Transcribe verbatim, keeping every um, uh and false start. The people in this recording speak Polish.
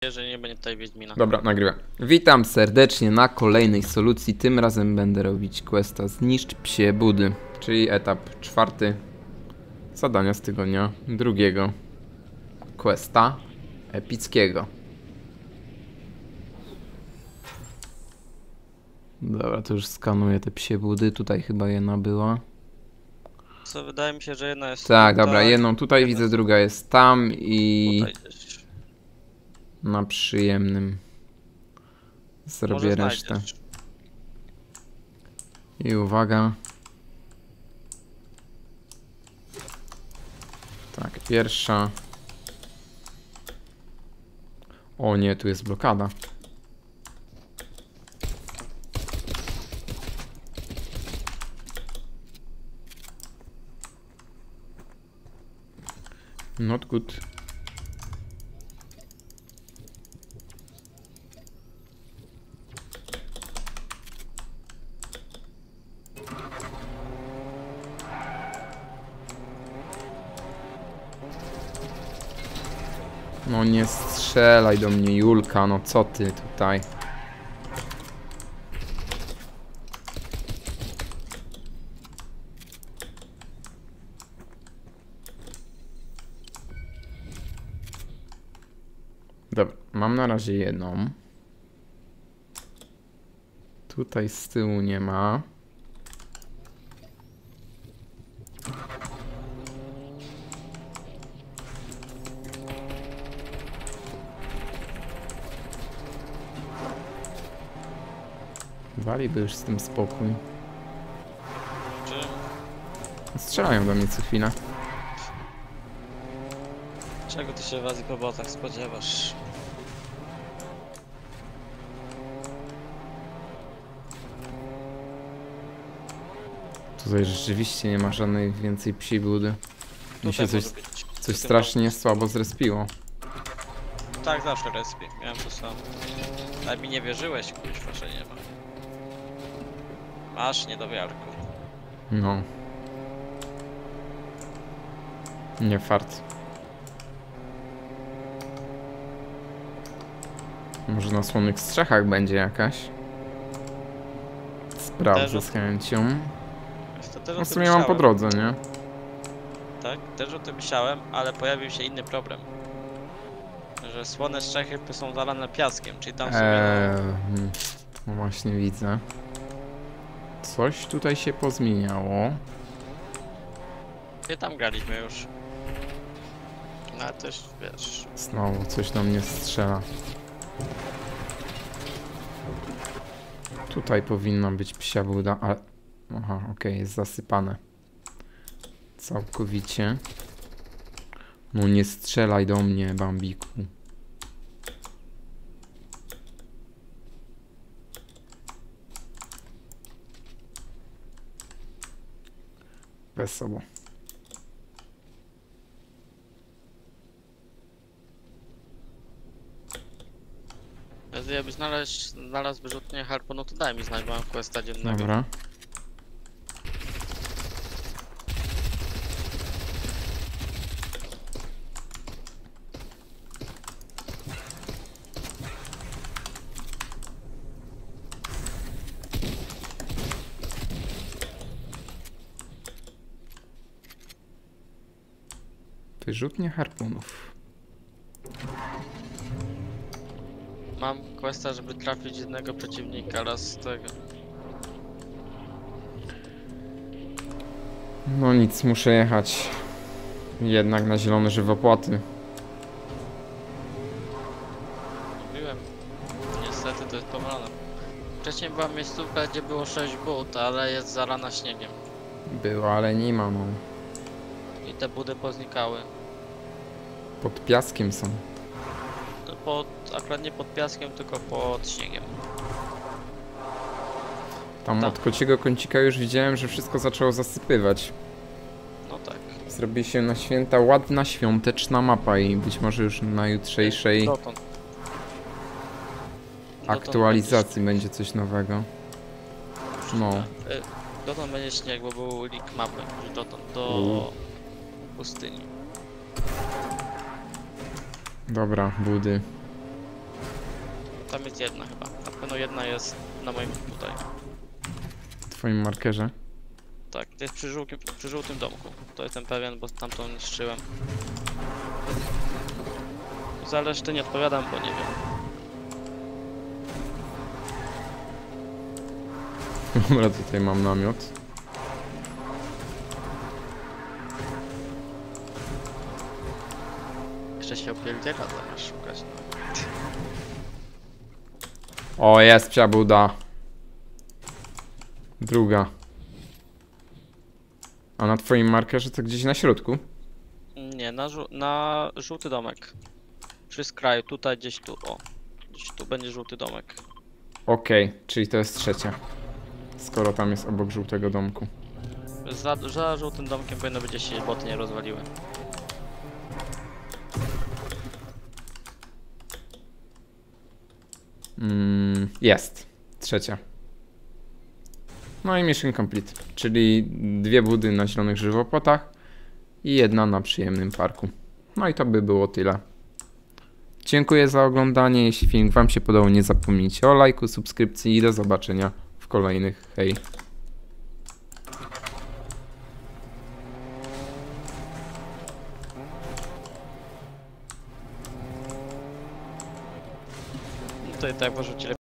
Jeżeli nie będzie tutaj Wiedźmina. Dobra, nagrywam. Witam serdecznie na kolejnej solucji. Tym razem będę robić questa Zniszcz psie budy, czyli etap czwarty zadania z tygodnia drugiego. Questa epickiego. Dobra, to już skanuję te psie budy. Tutaj chyba jedna była. Co wydaje mi się, że jedna jest Tak, tutaj, dobra, jedną tutaj jedna widzę, jest druga jest tam i tutaj gdzieś. na przyjemnym zrobię Może resztę. znajdziesz. I uwaga. Tak, pierwsza. O nie, tu jest blokada. Not good. No nie strzelaj do mnie, Julka, no co ty tutaj? Dobra, mam na razie jedną. Tutaj z tyłu nie ma. Daliby już z tym spokój. Czy... Strzelają do mnie co chwilę. Czego ty się w Azji po botach spodziewasz? Tutaj rzeczywiście nie ma żadnej więcej psiej budy. Mi się Tutaj coś, może być. coś Przy tym strasznie domku. słabo zrespiło. Tak, zawsze respi. Miałem to samo. Ale mi nie wierzyłeś, kuźwa, że nie ma. Masz niedowiarku. No. Nie fart. Może na słonych strzechach będzie jakaś? Sprawdzę Też z o- chęcią. To też o No w tym sumie mam po myślałem. drodze, nie? Tak, też o tym myślałem, ale pojawił się inny problem. Że słone strzechy są zalane piaskiem, czyli tam sobie... Eee, hmm, no właśnie widzę. Coś tutaj się pozmieniało. Gdzie tam graliśmy już? No ale też, wiesz... Znowu coś do mnie strzela. Tutaj powinna być psia buda, ale... Aha, okej, okay, jest zasypane. Całkowicie. No nie strzelaj do mnie, Bambiku. Wesoło. Jeżeli jakbyś znaleźć, znalazł wyrzutnię harpunu, to daj mi znać, bo mam questa dziennego. Dobra. Wyrzutnie harpunów. Mam questa, żeby trafić jednego przeciwnika raz z tego. No nic, muszę jechać jednak na zielone żywopłoty. Mówiłem. Niestety to jest pomylone. Wcześniej była miejscówka, gdzie było sześć bud, ale jest zalana śniegiem. Było, ale nie ma, no. I te budy poznikały. Pod piaskiem są. To Pod, akurat nie pod piaskiem, tylko pod śniegiem. Tam Tak. od kociego kącika już widziałem, że wszystko zaczęło zasypywać. No tak. Zrobi się na święta ładna, świąteczna mapa i być może już na jutrzejszej Dotąd. aktualizacji będzie coś nowego. No. Dotąd, y, dotąd będzie śnieg, bo był leak mapy, że dotąd do U. pustyni. Dobra, budy. tam jest jedna chyba. Na pewno jedna jest na moim tutaj. W twoim markerze. Tak, to jest przy żółtym, przy żółtym domku. To jestem pewien, bo tamtą niszczyłem. Za resztę nie odpowiadam, bo nie wiem. Dobra, tutaj mam namiot. Jeszcze się opierdziela zamiast szukać. O, jest psia buda. Druga. A na twoim markerze to gdzieś na środku? Nie, na, żół na żółty domek. Przy skraju, tutaj gdzieś tu, o. Gdzieś tu będzie żółty domek. Okej, czyli to jest trzecia. Skoro tam jest obok żółtego domku. Za, za żółtym domkiem powinno być gdzieś się boty nie rozwaliły. Mm, jest. Trzecia. No i mission complete. Czyli dwie budy na zielonych żywopłotach i jedna na przyjemnym parku. No i to by było tyle. Dziękuję za oglądanie. Jeśli film wam się podobał, nie zapomnijcie o lajku, subskrypcji i do zobaczenia w kolejnych. Hej! Tutaj tak porzucili